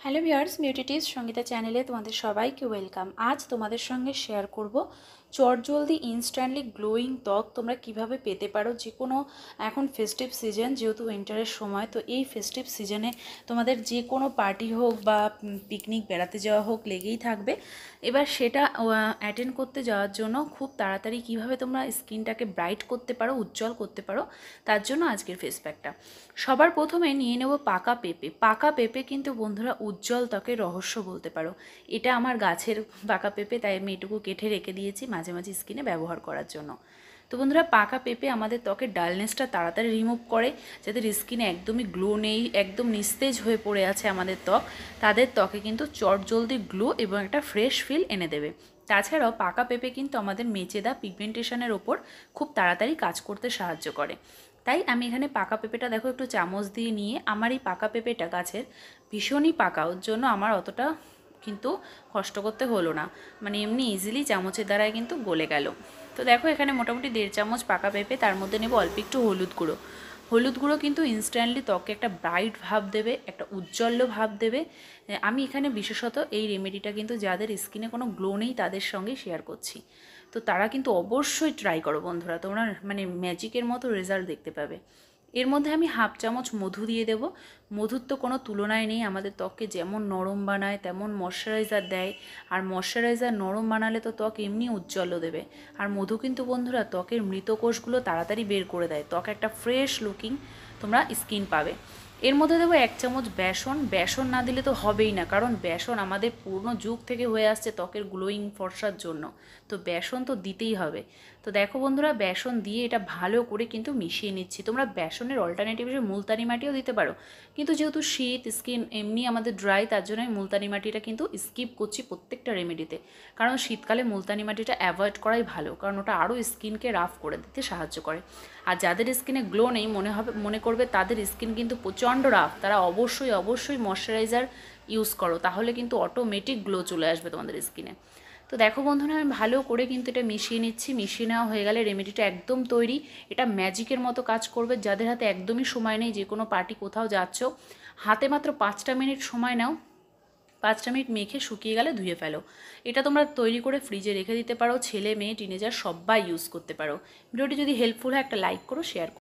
Hello viewers, beauty Sangeeta চ্যানেলে তোমাদের সবাইকে ওয়েলকাম। আজ তোমাদের সঙ্গে শেয়ার করব চটজলদি ইনস্ট্যান্টলি গ্লোয়িং ত্বক তোমরা কিভাবে পেতে পারো। যে কোনো এখন ফেস্টিভ সিজন, যেহেতু উইন্টারের সময়, তো এই ফেস্টিভ সিজনে তোমাদের যে কোনো পার্টি হোক বা পিকনিক বেড়াতে যাওয়া হোক লেগেই থাকবে। এবার সেটা অ্যাটেন্ড করতে যাওয়ার জন্য খুব তাড়াতাড়ি কিভাবে তোমরা স্কিনটাকে ব্রাইট করতে পারো, উজ্জ্বল করতে পারো, তার জন্য আজকের ফেস প্যাকটা। সবার প্রথমে নিয়ে নেব পাকা পেঁপে। পাকা পেঁপে কিন্তু বন্ধুরা উজ্জ্বল ত্বকের রহস্য বলতে পারো। এটা আমার গাছের পাকা পেঁপে, তাই আমি এটুকু কেটে রেখে দিয়েছি মাঝে মাঝে স্কিনে ব্যবহার করার জন্য। তো বন্ধুরা, পাকা পেঁপে আমাদের ত্বকের ডালনেসটা তাড়াতাড়ি রিমুভ করে। যাদের স্কিনে একদমই গ্লো নেই, একদম নিস্তেজ হয়ে পড়ে আছে আমাদের ত্বক, তাদের ত্বকে কিন্তু চটজলদি গ্লো এবং একটা ফ্রেশ ফিল এনে দেবে। তাছাড়াও পাকা পেঁপে কিন্তু আমাদের মেচেদা পিগমেন্টেশনের ওপর খুব তাড়াতাড়ি কাজ করতে সাহায্য করে। তাই আমি এখানে পাকা পেঁপেটা দেখো একটু চামচ দিয়ে নিয়ে, আমার এই পাকা পেঁপেটা গাছের ভীষণই পাকা, ওর জন্য আমার অতটা কিন্তু কষ্ট করতে হলো না, মানে এমনি ইজিলি চামচের দ্বারাই কিন্তু গলে গেল। তো দেখো এখানে মোটামুটি 1.5 চামচ পাকা পেঁপে, তার মধ্যে নেব অল্প একটু হলুদ গুঁড়ো। হলুদ গুঁড়ো কিন্তু ইনস্ট্যান্টলি ত্বকে একটা ব্রাইট ভাব দেবে, একটা উজ্জ্বল ভাব দেবে। আমি এখানে বিশেষত এই রেমেডিটা কিন্তু যাদের স্কিনে কোনো গ্লো নেই তাদের সঙ্গে শেয়ার করছি। তো তারা কিন্তু অবশ্যই ট্রাই করো বন্ধুরা, তোমরা মানে ম্যাজিকের মতো রেজাল্ট দেখতে পাবে। এর মধ্যে আমি 1/2 চামচ মধু দিয়ে দেব। মধুর তো কোনো তুলনায় নেই, আমাদের ত্বককে যেমন নরম বানায় তেমন ময়শ্চারাইজার দেয়। আর ময়শ্চারাইজার নরম বানালে তো ত্বক এমনি উজ্জ্বলও দেবে। আর মধু কিন্তু বন্ধুরা ত্বকের মৃত কোষগুলো তাড়াতাড়ি বের করে দেয়, ত্বক একটা ফ্রেশ লুকিং তোমরা স্কিন পাবে। এর মধ্যে দেবো 1 চামচ বেসন। বেসন না দিলে তো হবেই না, কারণ বেসন আমাদের পুরনো যুগ থেকে হয়ে আসছে ত্বকের গ্লোয়িং ফর্সার জন্য, তো বেসন তো দিতেই হবে। তো দেখো বন্ধুরা, বেসন দিয়ে এটা ভালো করে কিন্তু মিশিয়ে নিচ্ছি। তোমরা বেসনের অল্টারনেটিভ হিসেবে মুলতানি মাটিও দিতে পারো, কিন্তু যেহেতু শীত, স্কিন এমনি আমাদের ড্রাই, তার জন্য আমি মুলতানি মাটিটা কিন্তু স্কিপ করছি প্রত্যেকটা রেমেডিতে। কারণ শীতকালে মুলতানি মাটিটা অ্যাভয়েড করাই ভালো, কারণ ওটা আরও স্কিনকে রাফ করে দিতে সাহায্য করে। আর যাদের স্কিনে গ্লো নেই মনে করবে তাদের স্কিন কিন্তু প্রচণ্ড রাফ, তারা অবশ্যই ময়শ্চারাইজার ইউজ করো, তাহলে কিন্তু অটোমেটিক গ্লো চলে আসবে তোমাদের স্কিনে। তো দেখো বন্ধুরা, আমি ভালো করে কিন্তু এটা মিশিয়ে নিচ্ছি। মিশিয়ে নেওয়া হয়ে গেলে রেমেডিটা একদম তৈরি। এটা ম্যাজিকের মতো কাজ করবে। যাদের হাতে একদমই সময় নেই, যে কোনো পার্টি কোথাও যাচ্ছ, হাতে মাত্র 5টা মিনিট সময় নাও, 5টা মিনিট মেখে শুকিয়ে গেলে ধুয়ে ফেলো। এটা তোমরা তৈরি করে ফ্রিজে রেখে দিতে পারো, ছেলে মেয়ে টিনেজার সবাই ইউজ করতে পারো। ভিডিওটি যদি হেল্পফুল হয় একটা লাইক করো, শেয়ার করো।